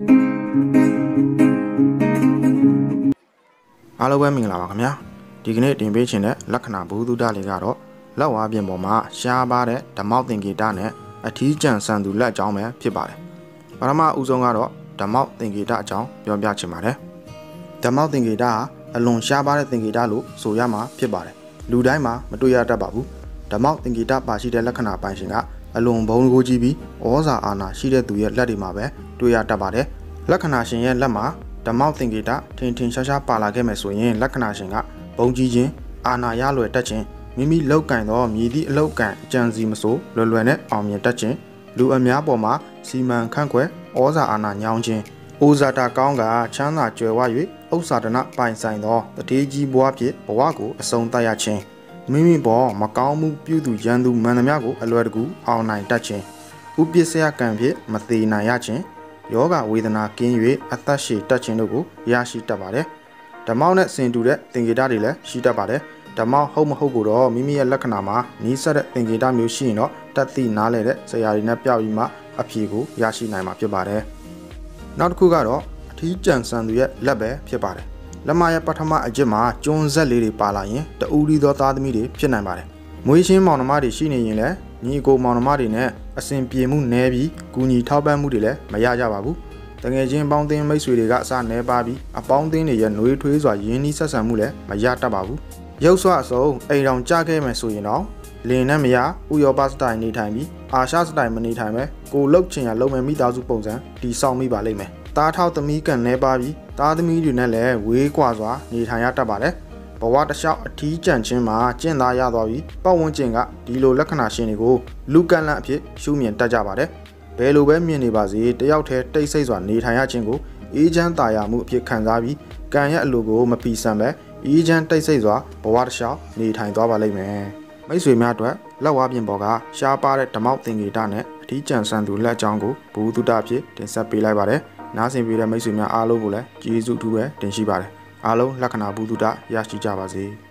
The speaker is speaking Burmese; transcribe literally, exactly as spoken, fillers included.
အားလုံးပဲမင်္ဂလာပါခင်ဗျာဒီကနေ့တင်ပေးခြင်းတဲ့လက္ခဏာဘုဒ္ဓဓာတ်လေးကတော့လက်ဝါးပြင်ပေါ်မှာရှားပါတဲ့ဓမ္မောက်သင်္ကေတနဲ့အထီးကျန်ဆန်သူလက်အကြောင်းပဲဖြစ်ပါတယ်ပထမဦးဆုံးကတော့ဓမ္မောက်သင်္ကေတအကြောင်းပြောပြချင်ပါတယ်ဓမ္မောက်သင်္ကေတဟာအလွန်ရှားပါတဲ့သင်္ကေတလို့ဆိုရမှာဖြစ်ပါတယ်လူတိုင်းမှာမတွေ့ရတတ်ပါဘူးဓမ္မောက်သင်္ကေတပါရှိတဲ့လက္ခဏာပိုင်းရှင်ကအလွန်ဘုံကိုကြီးပြီးဩဇာအာဏာရှိတဲ့သူရဲ့လက်တွေမှာပဲတွေ့ရတတ်ပါတယ်လက္ခဏာရှင်ရဲ့လက်မှာဓမ္မောက်သင်္ကေတထင်ထင်ရှားရှားပါလာခဲ့မယ်ဆိုရင်လက္ခဏာရှင်ကဘုံကြီးခြင်းအာဏာရလွယ်တတ်ခြင်းမိမိလောက်ကင်သောမြည်သည့်အလောက်ကင်အကြံစီမဆိုလွယ်လွယ်နဲ့အောင်မြင်တတ်ခြင်းလူအများပေါ်မှာစီမံခန့်ခွဲဩဇာအာဏာညောင်းခြင်းဩဇာတာကောင်းကချမ်းသာကြွယ်ဝ၍ဥစ္စာဒနာပိုင်ဆိုင်သောတတိကြီးဘွားဖြင့်ဘဝကိုအဆုံးသတ်ရခြင်းမိမိပေါ်မကောင်းမှုပြုသူရန်သူမှန်သမျှကိုအလွယ်တကူအောင်နိုင်တတ်ခြင်းဥပစ္စယကံဖြင့်မသေးနိုင်ရခြင်းယောဂဝေဒနာကင်း၍အသက်ရှည်တတ်ခြင်းတို့ကိုရရှိတတ်ပါတယ်ဓမ္မောက်နဲ့ဆင်တူတဲ့သင်္ကေတတွေလည်းရှိတတ်ပါတယ်ဓမ္မောက်ဟုတ်မဟုတ်ကိုတော့မိမိရဲ့လက္ခဏာမှာနီးစပ်တဲ့သင်္ကေတမျိုးရှိရင်တော့တတ်သိနားလည်တဲ့ဆရာတွေနဲ့ပြပြီးမှအဖြေကိုရရှိနိုင်မှာဖြစ်ပါတယ်နောက်တစ်ခုကတော့အထီးကျန်ဆန်သူရဲ့လက်ပဲဖြစ်ပါတယ်လက်မရဲ့ပထမအကျစ်မှာကျွန်းဆက်လေးတွေပါလာရင်တူရီသောသားသမီးတွေဖြစ်နိုင်ပါတယ်မွေးချင်းမောင်နှမတွေရှိနေရင်လည်းညီအကိုမောင်နှမတွေနဲ့အစဉ်ပြေမှုနည်းပြီးကူညီထောက်ပံ့မှုတွေလည်းမရကြပါဘူးတကယ်ချင်းပေါင်းသင်းမိတ်ဆွေတွေကအစနည်းပါပြီးအပေါင်းအသင်းတွေရဲ့နှွေးထွေးစွာရင်းနှီးဆက်ဆံမှုလည်းမရတတ်ပါဘူးရုပ်ဆွအစုံအိမ်တော်ကြခဲ့မယ်ဆိုရင်တော့လင်းနဲ့မရဥရောပစတိုင်နေထိုင်ပြီးအာရှစတိုင်မနေထိုင်ပဲကိုလှုပ်ချင်ရလုံမဲ့မိသားစုပုံစံတည်ဆောက်မိပါလိမ့်မယ်တားထောက်သမီးကန်နေပါပြီးသားသမီးတွေနဲ့လည်းဝေးကွာစွာနေထိုင်ရတတ်ပါတယ်ဘဝတစ်လျှောက်အထီးကျန်ခြင်းမှာကျင့်သားရသွားပြီးပတ်ဝန်းကျင်ကဒီလိုလက္ခဏာရှင်တွေကိုလူကန်လန့်အဖြစ်ရှုမြင်တတ်ကြပါတယ်ဘယ်လိုပဲမြင်နေပါစေတယောက်တည်းတိတ်ဆိတ်စွာနေထိုင်ရခြင်းကိုအေးချမ်းသာယာမှုအဖြစ်ခံစားပြီးကံရဲ့အလိုကိုမပီဆန်ပဲအေးချမ်းတိတ်ဆိတ်စွာဘဝတစ်လျှောက်နေထိုင်သွားပါလိမ့်မယ်မိတ်ဆွေများအတွက်လက်ဝါးပြင်ပေါ်ကရှားပါတဲ့ဓမ္မောက်သင်္ကေတနဲ့အထီးကျန်ဆန်သူလက်အကြောင်းကိုဘုဒ္ဓတာအဖြစ်တင်ဆက်ပေးလိုက်ပါတယ်နားဆင်ပေးတဲ့မိတ်ဆွေများအားလုံးကိုလည်းကျေးဇူးအထူးပဲတင်ရှိပါတယ်အားလုံးလက္ခဏာဘုဒ္ဓတာရရှိကြပါစေ